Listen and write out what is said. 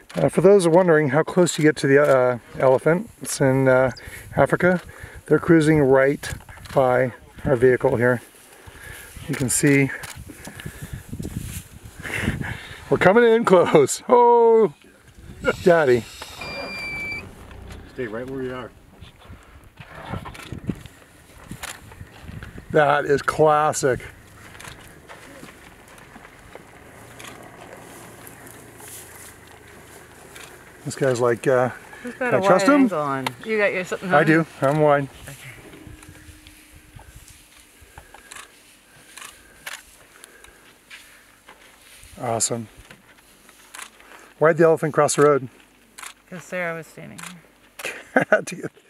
For those wondering how close you get to the elephant, it's in Africa. They're cruising right by our vehicle here. You can see we're coming in close. Oh, Daddy. Stay right where you are. That is classic. This guy's like, can I trust him? You got your something on? I do. I'm wide. Okay. Awesome. Why'd the elephant cross the road? Because Sarah was standing here. Had to get